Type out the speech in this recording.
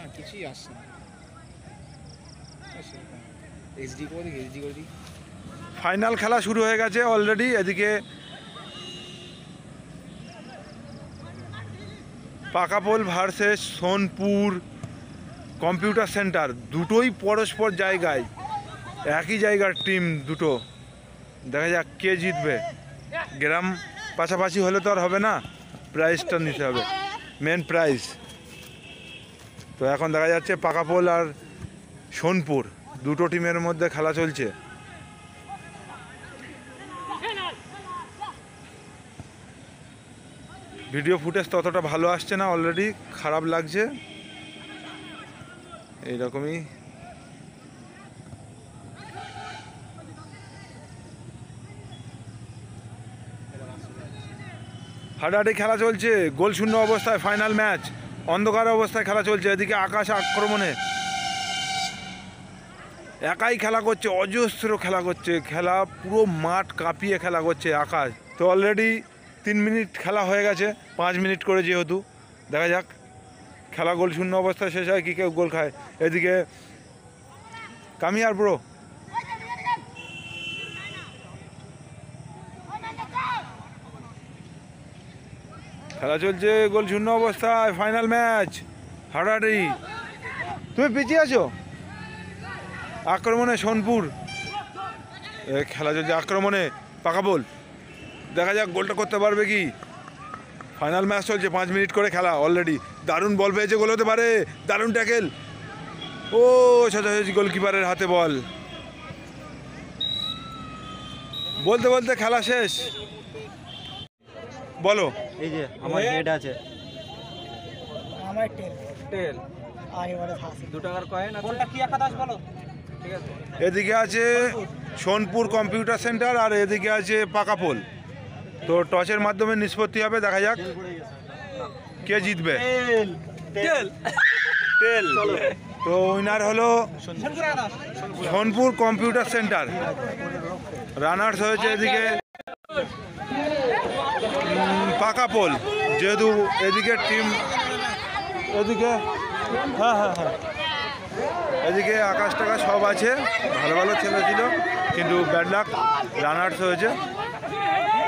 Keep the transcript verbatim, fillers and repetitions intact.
না, কিছুই আসছে না। এইচডি করে দিই, এইচডি করে দিই। ফাইনাল খেলা শুরু হয়ে গেছে অলরেডি। এদিকে Pakapol versus Sonpur computer centre, দুটোই পরস্পর জায়গায়, একই জায়গার টিম দুটো। দেখা যাক কে জিতবে। গ্রাম পাশাপাশি হলে তো আর হবে না, প্রাইজটা নিতে হবে, মেন প্রাইজ। তো এখন দেখা যাচ্ছে পাকাপোল আর সোনপুর দুটো টিমের মধ্যে খেলা চলছে। ভিডিও ফুটেজ ততটা ভালো আসছে না, অলরেডি খারাপ লাগছে। এইরকমই হাডাহাডি খেলা চলছে, গোল শূন্য অবস্থায় ফাইনাল ম্যাচ, অন্ধকার অবস্থায় খেলা চলছে। এদিকে আকাশ আক্রমণে একাই খেলা করছে, অজস্র খেলা করছে, খেলা পুরো মাঠ কাঁপিয়ে খেলা করছে আকাশ। তো অলরেডি তিন মিনিট খেলা হয়ে গেছে, পাঁচ মিনিট করে যেহেতু। দেখা যাক খেলা গোল শূন্য অবস্থায় শেষ হয় কি কেউ গোল খায়। এদিকে কামিয়ার ব্রো খেলা চলছে গোল শূন্য অবস্থায়, ফাইনাল ম্যাচ হাডাহাডি। তুমি পিছিয়ে আছো। আক্রমণে সোনপুর, খেলা চলছে আক্রমণে পাকাপোল। দেখা যাক গোলটা করতে পারবে কি। ফাইনাল ম্যাচ চলছে, পাঁচ মিনিট করে খেলা অলরেডি। দারুণ বল পেয়েছে, গোল হতে পারে, দারুণ ট্যাকেল। ও সোজাসুজি গোলকিপারের হাতে বল। বলতে বলতে খেলা শেষ। বলো। এই যে আমার হেড আছে, আমার টেল টেল আর এবারে হাসি দু টাকার কয়েন আছে। কোনটা কি একাদশ বলো? ঠিক আছে। এদিকে আছে সোনপুর কম্পিউটার সেন্টার আর এদিকে আছে পাকাপোল। তো টসের মাধ্যমে নিষ্পত্তি হবে, দেখা যাক কে জিতবে। টেল টেল। তো উইনার হলো সোনপুর কম্পিউটার সেন্টার। রানার্স হয়েছে এদিকে পাকাপোল, যেহেতু এদিকে টিম এদিকে হ্যাঁ হ্যাঁ হ্যাঁ এদিকে আকাশ টাকা সব আছে, ভালো ভালো ছেলে ছিল, কিন্তু ব্যাড লাক রানার্স হয়েছে।